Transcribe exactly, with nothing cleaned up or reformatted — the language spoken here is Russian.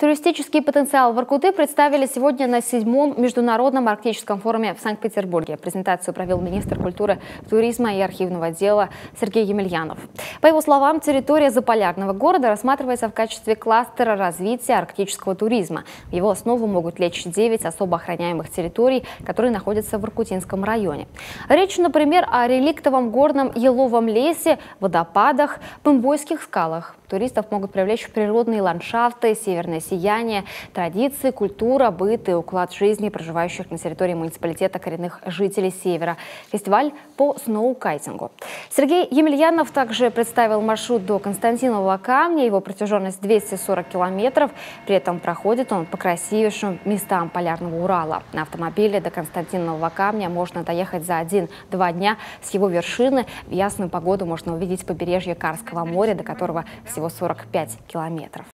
Туристический потенциал Воркуты представили сегодня на седьмом международном арктическом форуме в Санкт-Петербурге. Презентацию провел министр культуры, туризма и архивного дела Сергей Емельянов. По его словам, территория заполярного города рассматривается в качестве кластера развития арктического туризма. В его основу могут лечь девять особо охраняемых территорий, которые находятся в Воркутинском районе. Речь, например, о реликтовом горном еловом лесе, водопадах, пымбойских скалах. Туристов могут привлечь природные ландшафты, северное сияние, традиции, культура, быт и уклад жизни проживающих на территории муниципалитета коренных жителей Севера. Фестиваль по сноукайтингу. Сергей Емельянов также представил маршрут до Константинового камня. Его протяженность двести сорок километров. При этом проходит он по красивейшим местам Полярного Урала. На автомобиле до Константинового камня можно доехать за один-два дня. С его вершины в ясную погоду можно увидеть побережье Карского моря, до которого всего сорок пять километров.